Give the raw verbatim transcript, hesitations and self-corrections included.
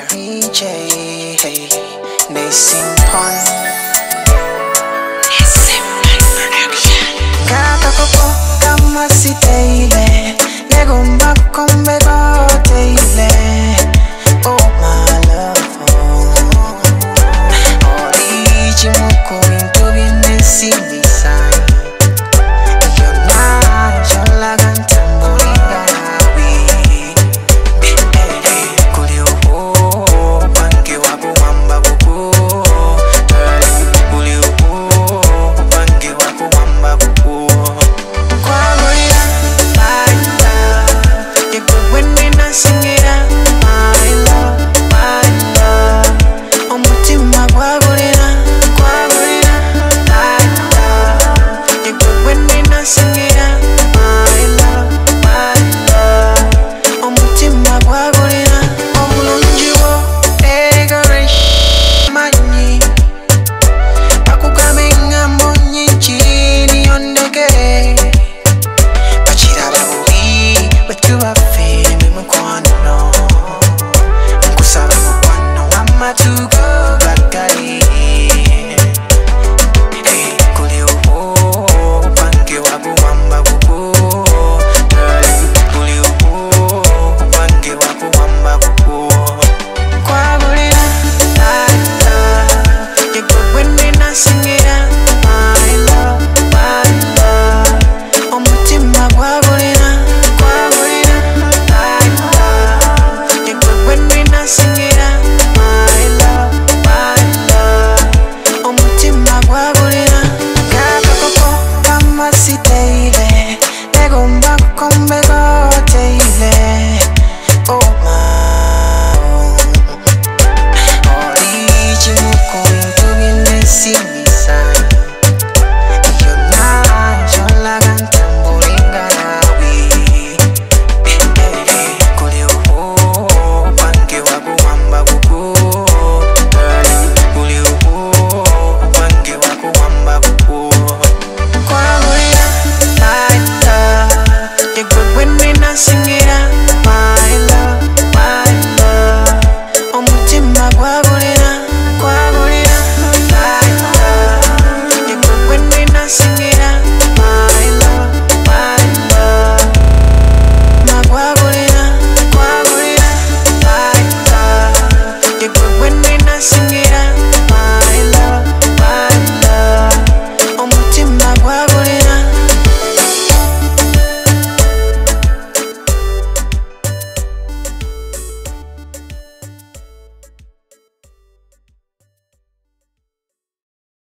D J, hey, Nassim Pon. Kata koko kama si teile, negomba kombe go teile. Oh my love, oh, origi muko into viene si mi sai. Yo na yo la cantamboringa we. Kulio ho, bange wako wamba buku. Kulio ho, bange wako wamba buku. Kwa moya, my love, you go when me not singing.